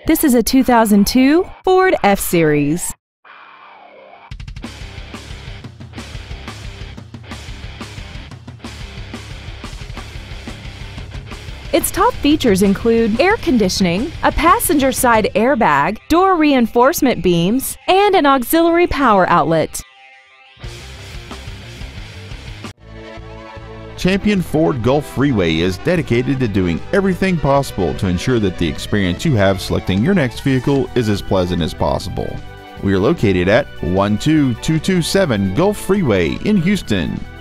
This is a 2002 Ford F-Series. Its top features include air conditioning, a passenger side airbag, door reinforcement beams, and an auxiliary power outlet. Champion Ford Gulf Freeway is dedicated to doing everything possible to ensure that the experience you have selecting your next vehicle is as pleasant as possible. We are located at 12227 Gulf Freeway in Houston.